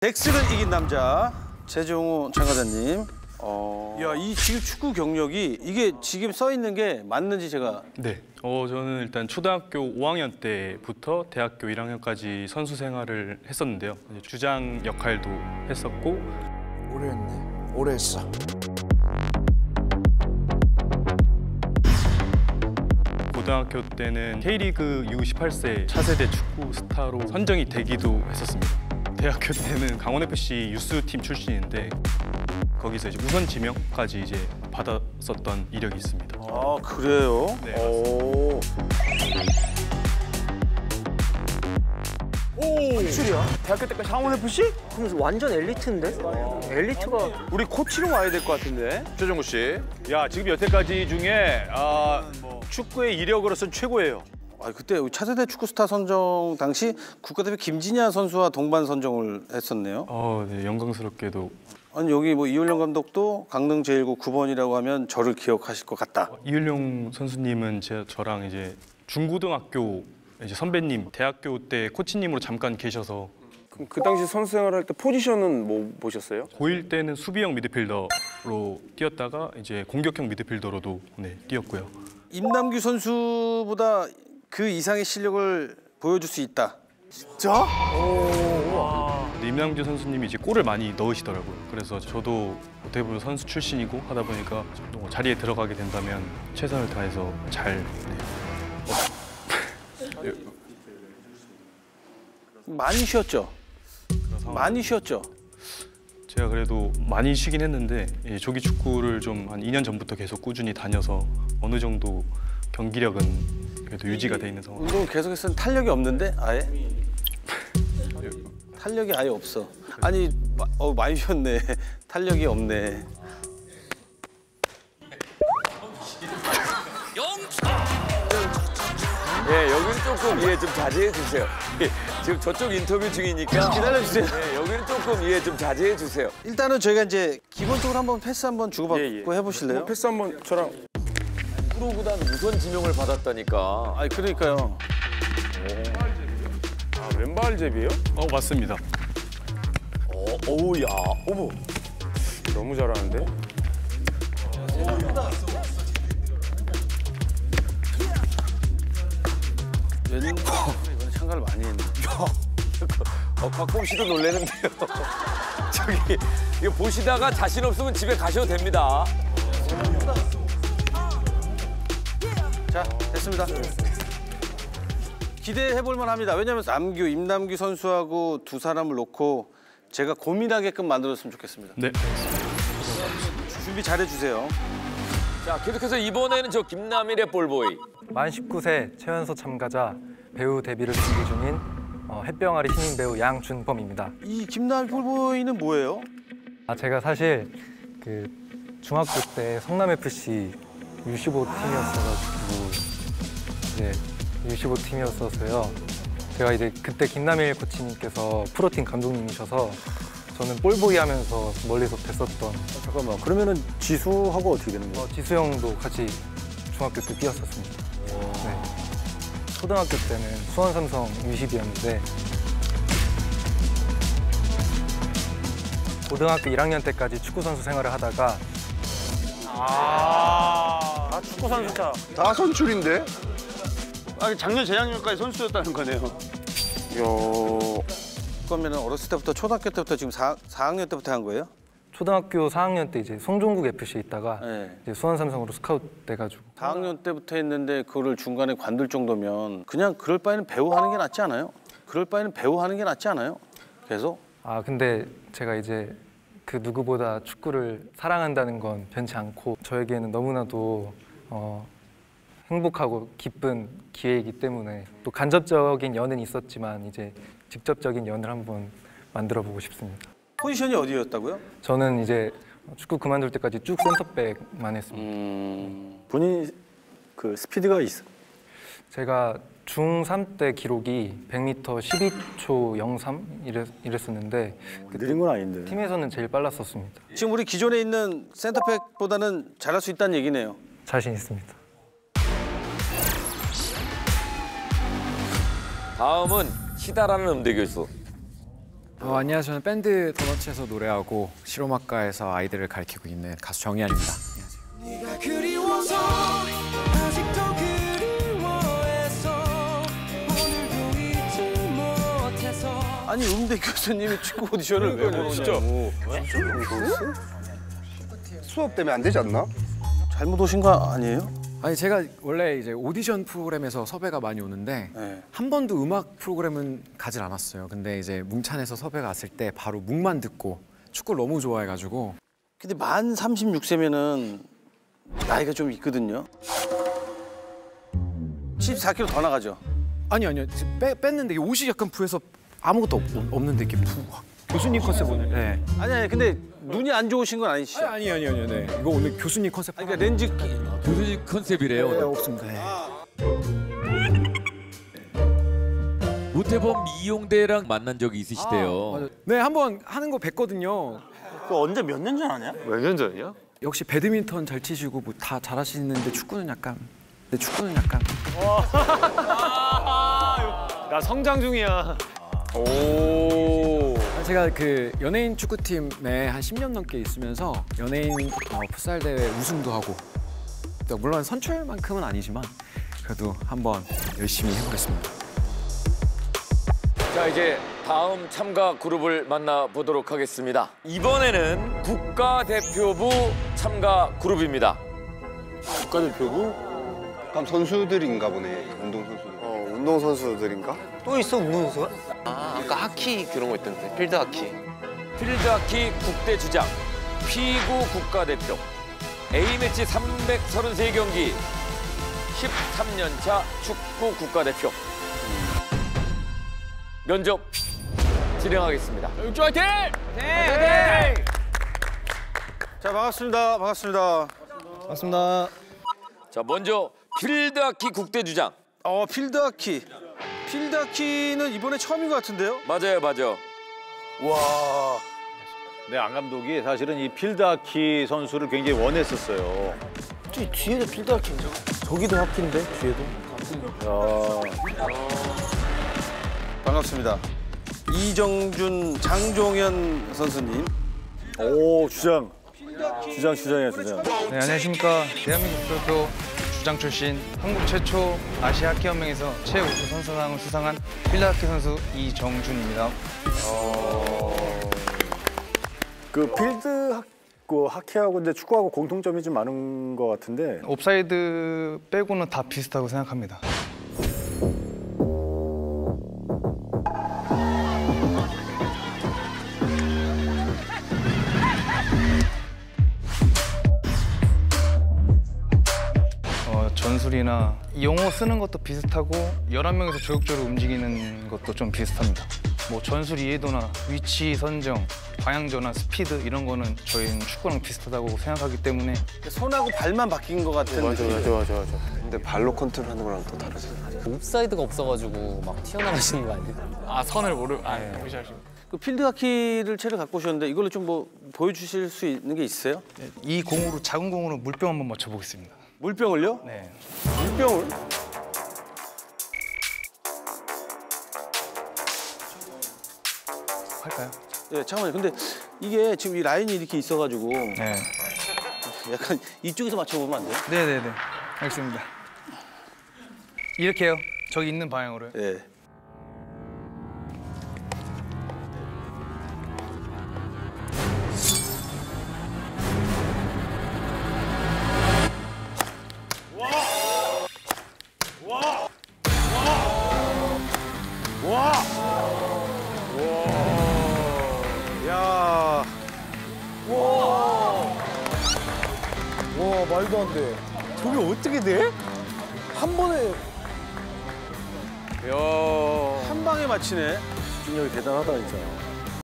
덱스를 이긴 남자 최종호 참가자님. 야, 이 지금 축구 경력이 이게 지금 써 있는 게 맞는지 제가. 네. 저는 일단 초등학교 5학년 때부터 대학교 1학년까지 선수 생활을 했었는데요. 주장 역할도 했었고. 오래 했네. 오래 했어. 고등학교 때는 K리그 U18세 차세대 축구 스타로 선정이 되기도 했었습니다. 대학교 때는 강원FC 유스팀 출신인데 거기서 이제 우선 지명까지 이제 받았었던 이력이 있습니다. 아, 그래요? 네, 오. 출이야? 대학교 때까지 강원FC? 그럼 완전 엘리트인데? 엘리트가 우리 코치로 와야 될 것 같은데. 최종구 씨. 야, 지금 여태까지 중에 축구의 이력으로서는 최고예요. 아, 그때 차세대 축구 스타 선정 당시 국가대표 김진야 선수와 동반 선정을 했었네요. 네, 영광스럽게도. 아니, 여기 뭐 이훈령 감독도 강릉 제1고 9번이라고 하면 저를 기억하실 것 같다. 이을용 선수님은 저랑 이제 중고등학교 이제 선배님, 대학교 때 코치님으로 잠깐 계셔서. 그럼 그 당시 선수 생활할 때 포지션은 뭐 보셨어요? 고1 때는 수비형 미드필더로 뛰었다가 이제 공격형 미드필더로도 뛰었고요. 임남규 선수보다 그 이상의 실력을 보여줄 수 있다. 진짜? 임남규 선수님이 이제 골을 많이 넣으시더라고요. 그래서 저도 어떻게 보면 선수 출신이고 하다 보니까 자리에 들어가게 된다면 최선을 다해서 잘. 많이 쉬었죠? 많이 쉬었죠? 제가 그래도 많이 쉬긴 했는데 조기 축구를 좀 한 2년 전부터 계속 꾸준히 다녀서 어느 정도 경기력은 그래도 유지가 돼 있는 상황. 운동 계속해서는 탄력이 없는데 아예? 탄력이 아예 없어. 아니, 많이 쉬었네. 탄력이 없네. 예, 여기는 조금 좀 자제해 주세요. 지금 저쪽 인터뷰 중이니까 기다려주세요. 예, 여기는 조금 좀 자제해 주세요. 일단은 저희가 이제 기본적으로 한번 패스 한번 주고받고 해보실래요? 뭐 패스 한번 저랑. 프로구단 우선 지명을 받았다니까. 아니, 그러니까요. 아, 왼발 제비예요? 맞습니다. 어우, 야, 어머. 너무 잘하는데? 이건 참가를 많이 했네. 곽범 씨도 놀래는데요. 저기 이거 보시다가 자신 없으면 집에 가셔도 됩니다. 자, 됐습니다. 기대해볼 만합니다. 왜냐하면 임남규 선수하고 두 사람을 놓고 제가 고민하게끔 만들었으면 좋겠습니다. 네. 준비 잘해주세요. 자, 계속해서 이번에는 저 김남일의 볼보이. 만 19세 최연소 참가자 배우 데뷔를 준비 중인 햇병아리 신인 배우 양준범입니다. 이 김남일 볼보이는 뭐예요? 제가 사실 그 중학교 때 성남FC U15 팀이었어가지고 이제 U15 팀이었어서요. 제가 이제 그때 김남일 코치님께서 프로팀 감독님이셔서 저는 볼보이 하면서 멀리서 뵀었던. 잠깐만, 그러면은 지수하고 어떻게 되는 거예요? 지수 형도 같이 중학교 때 뛰었었습니다. 네. 초등학교 때는 수원 삼성 U12였는데 고등학교 1학년 때까지 축구 선수 생활을 하다가 축구 선수다. 다 선출인데? 아니, 작년 재작년까지 선수였다는 거네요. 야, 그러면 어렸을 때부터 초등학교 때부터 지금 4학년 때부터 한 거예요? 초등학교 4학년 때 이제 송종국 FC에 있다가 네. 이제 수원 삼성으로 스카우트 돼가지고 4학년 때부터 했는데 그거를 중간에 관둘 정도면 그냥 그럴 바에는 배우 하는 게 낫지 않아요? 그럴 바에는 배우 하는 게 낫지 않아요? 계속? 근데 제가 이제 그 누구보다 축구를 사랑한다는 건 변치 않고 저에게는 너무나도 행복하고 기쁜 기회이기 때문에 또 간접적인 연은 있었지만 이제 직접적인 연을 한번 만들어 보고 싶습니다. 포지션이 어디였다고요? 저는 이제 축구 그만둘 때까지 쭉 센터백만 했습니다. 본인이 그 스피드가 있어? 제가 중3 때 기록이 100m 12초 03 이랬었는데 느린 건 아닌데. 팀에서는 제일 빨랐었습니다. 지금 우리 기존에 있는 센터백보다는 잘할 수 있다는 얘기네요. 자신 있습니다. 다음은 희다라는 음대 교수. 안녕하세요. 저는 밴드 더너츠에서 노래하고 실험학과에서 아이들을 가르치고 있는 가수 정희안입니다. 안녕하세요. 아니 음대 교수님이 축구 오디션을 왜 보냐고. 수업 때문에 안 되지 않나? 잘못 오신 거 아니에요? 아니 제가 원래 이제 오디션 프로그램에서 섭외가 많이 오는데 네. 한 번도 음악 프로그램은 가질 않았어요. 근데 이제 뭉찬에서 섭외가 왔을 때 바로 묵만 듣고 축구를 너무 좋아해가지고. 근데 만 36세면은 나이가 좀 있거든요. 14kg 더 나가죠. 아니요. 지금 뺐는데 옷이 약간 부해서 아무것도 없는데 이렇게 교수님 컨셉 오늘. 네. 아니 근데 눈이 안 좋으신 건 아니시죠? 아니요. 네. 이거 오늘 교수님 컨셉. 아니, 그러니까 렌즈 교수님 컨셉이래요. 네, 없습니다. 네. 우태범 이용대랑 만난 적이 있으시대요. 맞아요. 네, 한번 하는 거 뵀거든요. 그거 언제 몇 년 전 아니야? 몇 년 전이야? 역시 배드민턴 잘 치시고 뭐 다 잘하시는데 축구는 약간. 나 성장 중이야. 오. 제가 그 연예인 축구팀에 한 10년 넘게 있으면서 연예인 풋살 대회 우승도 하고 물론 선출만큼은 아니지만 그래도 한번 열심히 해보겠습니다. 자, 이제 다음 참가 그룹을 만나보도록 하겠습니다. 이번에는 국가대표부 참가 그룹입니다. 국가대표부? 그럼 선수들인가 보네. 운동선수들. 운동선수들인가? 또 있어 운동선수가? 아까 하키 그런 거 있던데 필드 하키. 필드하키 국대 주장, 피구 국가대표, A매치 333경기, 13년차 축구 국가대표. 면접 진행하겠습니다. 육주 화이팅! 자 반갑습니다. 반갑습니다. 자, 먼저 필드하키 국대 주장. 필드하키. 필드하키는 이번에 처음인 것 같은데요? 맞아요. 와. 네, 안 감독이 사실은 이 필드하키 선수를 굉장히 원했었어요. 저 뒤에도 필드 하키인데? 저기도 하키인데 뒤에도? 반갑습니다. 이정준, 장종현 선수님. 오, 주장이야, 주장. 네, 안녕하십니까. 대한민국 대표 주장 출신 한국 최초 아시아 하키 연맹에서 최우수 선수상을 수상한 필드 하키 선수 이정준입니다. 그 필드 하키하고 이제 축구하고 공통점이 좀 많은 것 같은데. 옵사이드 빼고는 다 비슷하고 생각합니다. 전술이나 용어 쓰는 것도 비슷하고 11명에서 조직적으로 움직이는 것도 좀 비슷합니다. 뭐 전술 이해도나 위치 선정, 방향 전환, 스피드 이런 거는 저희는 축구랑 비슷하다고 생각하기 때문에 손하고 발만 바뀐 것 같은 맞아. 근데 발로 컨트롤하는 거랑 또 다르죠. 옵사이드가 없어가지고 막 튀어나가시는 거 아니에요? 선을 무시하시고. 그 필드하키를 채를 갖고 오셨는데 이걸로 좀 뭐 보여주실 수 있는 게 있어요? 이 공으로 작은 공으로 물병 한번 맞춰보겠습니다. 물병을요? 네. 물병을? 할까요? 네, 잠깐만요. 근데 이게 지금 이 라인이 이렇게 있어가지고 네. 약간 이쪽에서 맞춰보면 안 돼요? 네네네. 알겠습니다. 이렇게요. 저기 있는 방향으로요. 네. 와, 말도 안 돼. 저게 어떻게 돼? 한 번에. 한 방에 맞히네. 집중력이 대단하다 진짜.